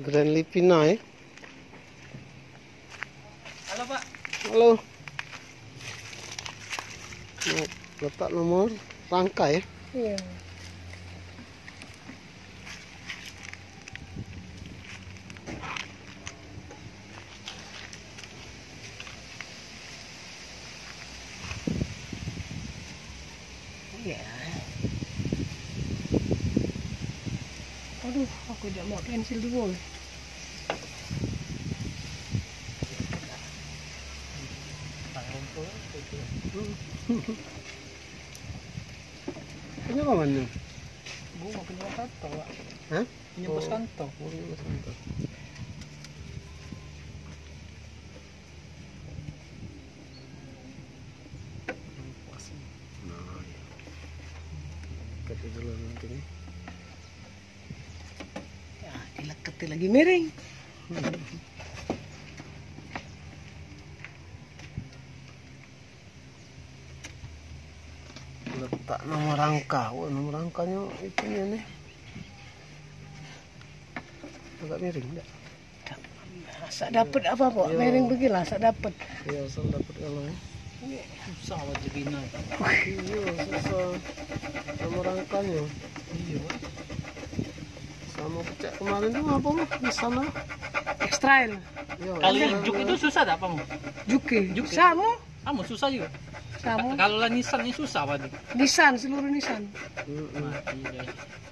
Grand Livina ya. Halo Pak. Halo. Nah, letak nomor rangka ya. Iya. Iya. Aduh, aku tidak mau pensil dulu. Ini apa mana? Bu mau pinjam kantor Pak. Hah? Pinjam bos kantor. Bos kantor. Nah, ya. Kita dulu nanti nih. Ya, dileketi lagi miring. Letak nomor rangka. Wah, nomor rangkanya itunya nih. Agak miring enggak? Sak dapat apa Pak? Iya. Miring beginilah sak dapat. Iya, asal dapat kalau ya. Susah wajib bina. Iya, susah. Nomor rangkanya. Iya Pak. Sama pecah kemarin tuh apa mah di sana? Extrail. Iya, Kali iya, juk iya. itu susah tak Pak? Juki. Juki. Sama. Kamu susah juga. Sama. Kalau lah Nissan ini susah Pak. Nissan, seluruh Nissan. Mati deh.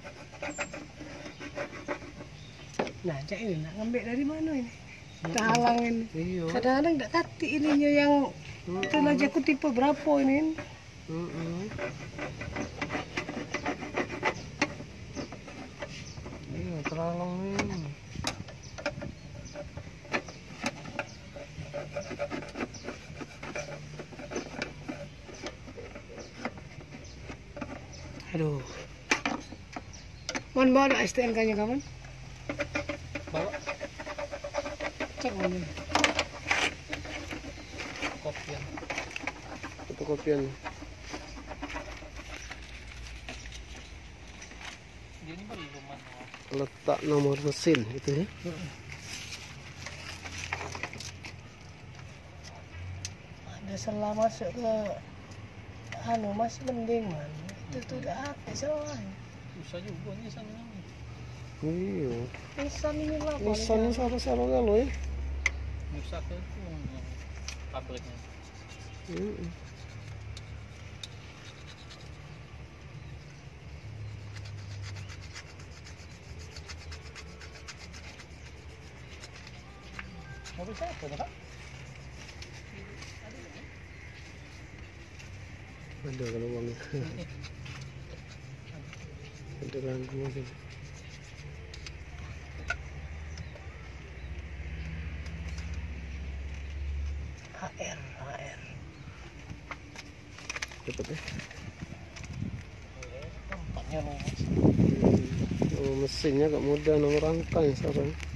Nah, cak ini nak ngambil dari mana ini? Kita halangin. Iya. Kadang-kadang tak kati ininya yang itu aja aku tipe berapa ini? Iya, terlalu nih. Aduh. Man bawa STNK-nya kapan? Bawa Cek mana? kopian. Fotokopian. Dia ini baru manual. Letak nomor mesin gitu ya. Ada selah masuk ke anu masih mending man. Itu tuh udah apa salahnya? Susah juga Nissan ini. Iya. Nissan ini lah. Nissan ini salah kalau ya. Susah ke itu pabriknya. Mobil siapa nih Pak? Ada kalau uangnya. Ada ganggu mungkin. HR. Cepat ya. Tempatnya nih. Oh, mesinnya agak mudah nomor rangka ya sekarang.